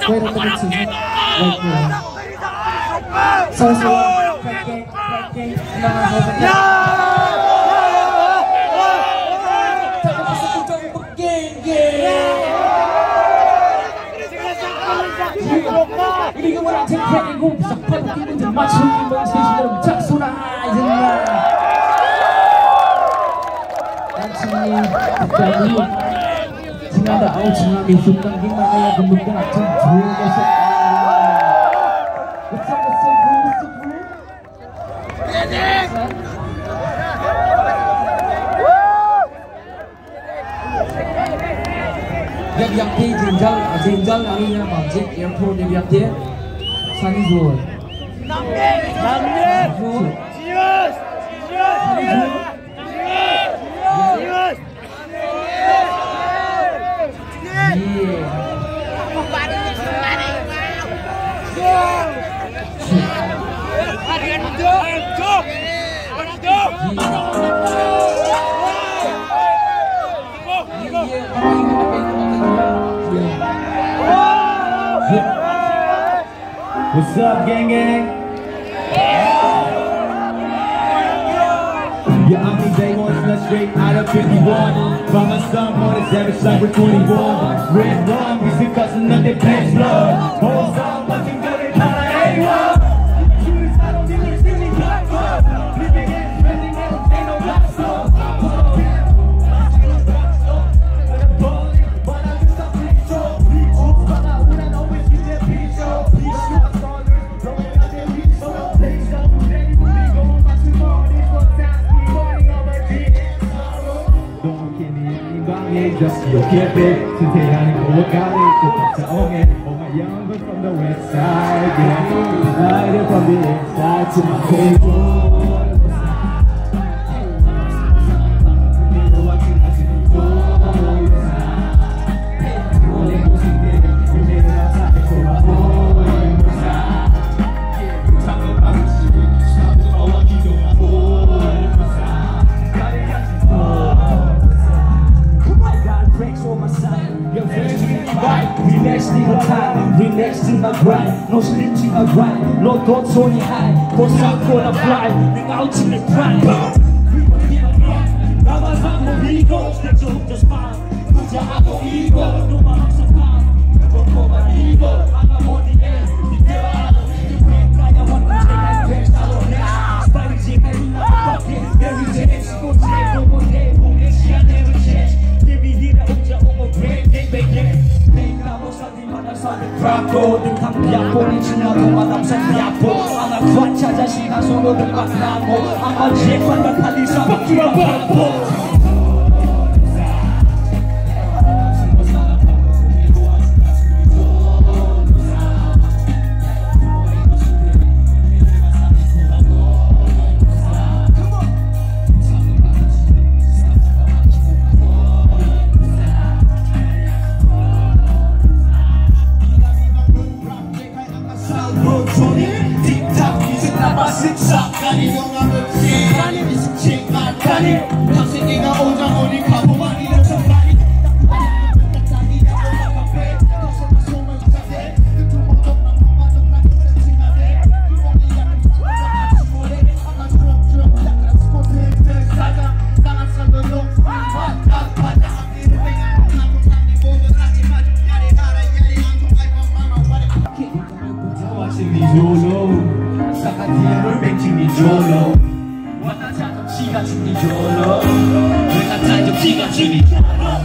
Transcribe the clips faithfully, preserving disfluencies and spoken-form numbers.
Wait a minute, too. Right there. So, so, back game, back game, no, no, back game. Game, game. Ini kau nak cakap aku sampai kita termasuk di bangsa dalam cak sudah aja. Dan sini terjadi. Jika ada awal jika besok lagi mana yang kemudian akan jual besok. Besok besok besok besok. Yang yang di jenjang jenjang ini yang macam airport yang dia sana jual. Nampak, nampak. Serius, serius. Serius. What's up, gang gang? Yeah, I'm the day one, let's straight out of fifty-one. By my son, more than savage like we're twenty-one. Red rum, we see cussing up their pants blood. Whole song, fucking good, they call it A one. I don't think it's really black club. Living in, spending it, ain't no black song. Just you keep it, today I go got it, to touch the own it. Oh my young but from the west side, yeah. Light it from the inside to my table. No sleeping a grind, no thoughts on your high. For some for the fly, bring out in the prime. Ramazan, we go, stick to the spine. Put your heart on ego, no man of calm. Don't go by ego, I'm on the end. The girl out of the way, I want to take that best out of that. Spider chick, I do not fuck it. Every day, she go take over there. Who is she? I never change. Give me here, I hope you're over great. They make it. Prago dengan biapo ni Cina pemadam setiapo anak kuat saja singa solo dekat namo amal jepan berkali sama kira berpo. Chingni Jolo, saat dia bermain Chingni Jolo. Warna cakap ciga Chingni Jolo, warna cakap ciga Chingni Jolo.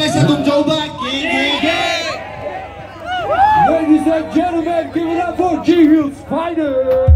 Boleh saya tung coba. Ladies and gentlemen, give it up for G-Hills Fighter.